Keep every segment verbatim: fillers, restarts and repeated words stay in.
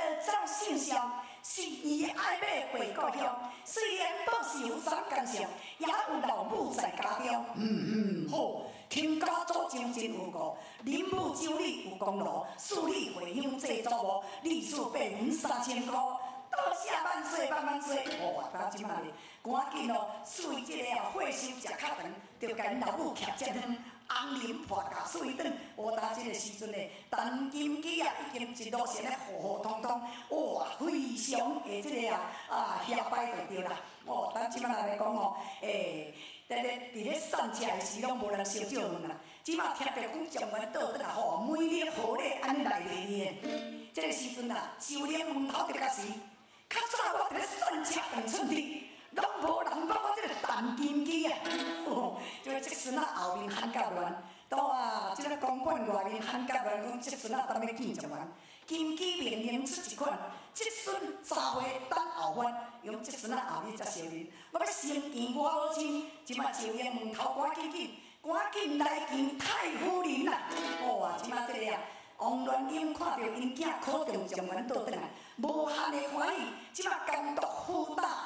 走信上，是伊爱要回故乡。虽然报是有长干上，也有老母在家中。嗯嗯，好，亲家祖上真有故，林母周礼有功劳，数你回乡祭祖母，历史八文三千块。多谢万岁万万岁！哦，到即摆咧，赶紧哦，属于即个哦，火烧食较长，就甲因老母徛只汤，红林破甲水长。我打即个时阵咧，陈金鸡啊，已经一路线咧糊糊通通，哇，非常诶，即个啊啊下摆就对啦。哦，咱即摆来讲哦，诶，伫咧伫咧散车诶时拢无人烧酒问啦。即摆听着讲状元倒转来吼，每日好咧安尼来嚟呢。即个时阵啊，收了门头就开始。较早我伫咧散车长寸地，拢无人讲我即个陈金鸡啊！哦，就即孙仔后面喊甲乱，都啊，即个公馆外面喊甲乱，讲即孙仔当要见状元，金鸡明明出一款，即孙三岁等后番，用即孙仔后日才烧人。我要先见我母亲，即摆就用门头赶紧紧，赶紧来见太夫人啦！哦啊，即摆即个啊。王元英看到因囝考中状元倒转来，无限的欢喜，即摆监督辅导。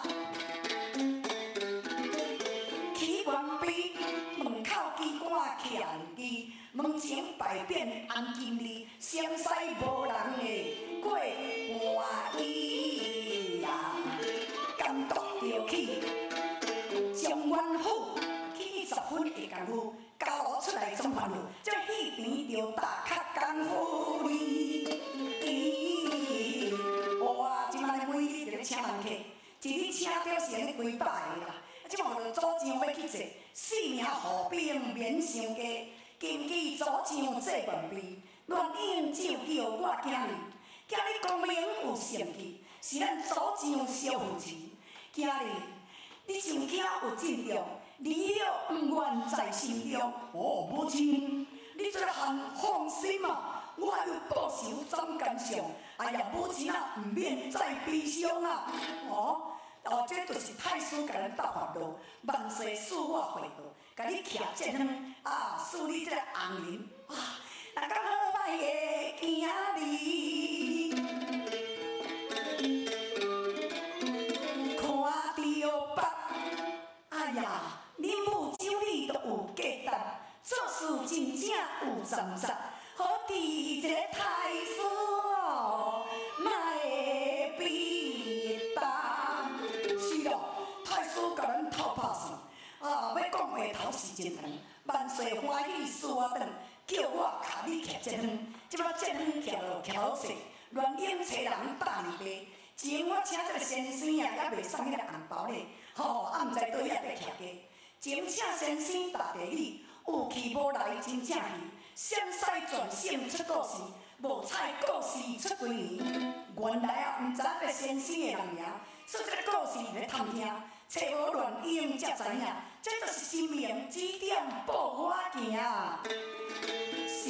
起源碑门口机关徛机，门前牌匾红金字，湘西无人的过半夜呀。监督调起状元府，起十分的功夫。交路出来总烦恼，这戏边就打较功夫哩。哇！即摆每日就咧请人客，一日请着是安尼几百个啦。即摆就主张要去坐，四名好兵免伤家，经济主张做文秘，乱应照叫我囝儿，囝儿功名有成绩，是咱主张小扶持，囝儿。你上囝有进重，离了不愿在心中。哦，母亲，你这个汉放心嘛，我有报仇斩奸相。哎呀，母亲啊，唔免再悲伤啊。哦，哦，这就是太师甲咱斗法度，万岁赐我回道，甲你徛这汤啊，赐你这个红人啊，那个好歹的囝儿。哎呀，恁母周礼都有价值，做事真正有站实，好伫一个太师哦，莫会比达。是咯，太师甲咱透拍算，啊，要讲话头是真长，万岁欢喜赐我转，叫我甲你徛这汤，即摆这汤徛落徛好势，乱应找人打二杯。前我请这个先生啊，还袂送迄个红包咧，吼，啊，毋知倒遐在徛家。前请先生答地理，有去无来真正去。陕西全省出故事，无采故事出几年。原来啊，毋知这个先生的人名，说这个故事咧探听，找无乱用才知影，这就是神明指点报我行。神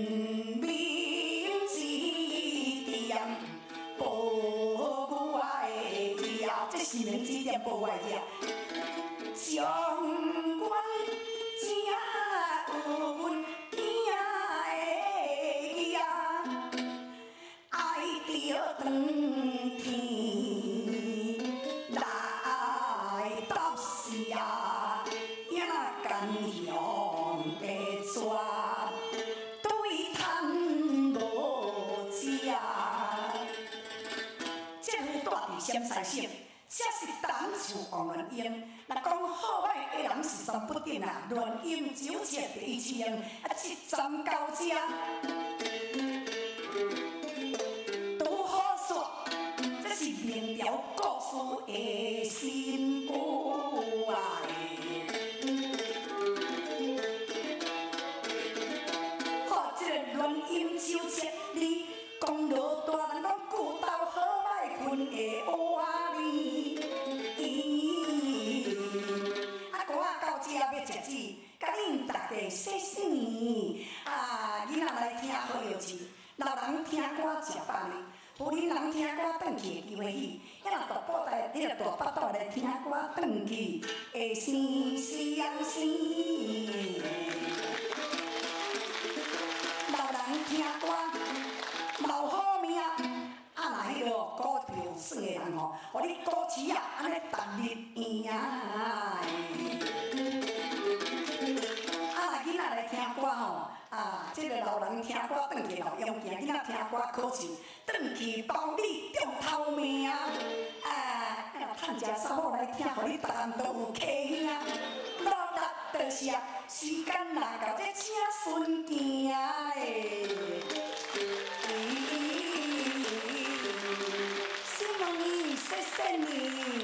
明指点报我的家，这神明指点报我的家。状元才有阮囝的呀，爱着长天来答谢啊，也甘向的抓对贪无家，这副住伫陕西省。这是当初王元英，若讲好歹的人是算不定啊。元英九七第一次用，啊，一站到这，拄好说，这是明朝故事的新故啊！好，这个元英九七，你功劳大，人讲古道好歹分的话哩。啊，歌仔到这要食子，甲恁大家说声啊，囡仔来听好乐器，老人听歌食饭哩，妇人人听歌转去的机会去，遐若大布袋，你若大巴肚来听歌转去，会生相生。老人听歌，老好命。啊，若迄吼，互你鼓起啊，安尼踏入院啊。啊，囡仔来听歌吼，啊，即个老人听歌转去老用行，囡仔听歌考试转去包你中头名。啊，趁食啥物来听，互你逐项都有起兄。落力就是啊，时间若到，这车顺行诶。谢谢你，谢谢你。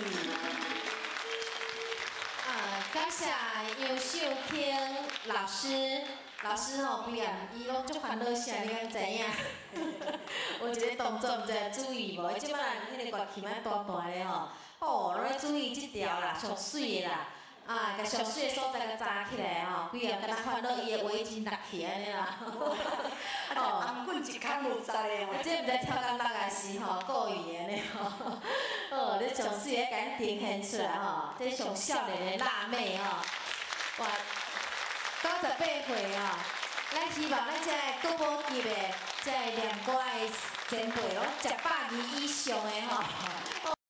啊，感谢杨秀萍老师，老师吼规样伊拢足烦恼啥，你敢知影？有一个动作毋知注意无？即摆人迄个乐器蛮大大的吼，哦，拢咧注意即条啦，上水的啦。啊，甲上水的所在甲扎起来吼，规样敢若烦恼伊的围巾搭起安尼啦。 哦，红棍一空无在的哦。 即毋知跳到哪个是吼故意安尼吼。哦，你上水的甲呈现出来吼，这上少年的辣妹吼，哇，九十八岁哦，咱希望咱这个国宝级的这个练歌的前辈拢一百二以上的吼。